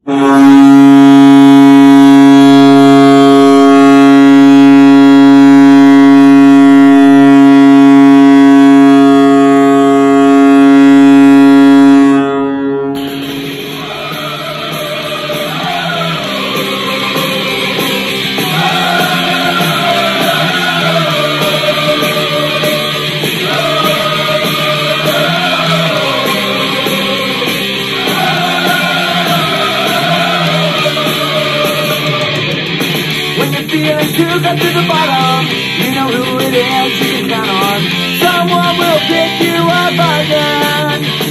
Feeling too good to the bottom, you know who it is you can count on. Someone will pick you up again.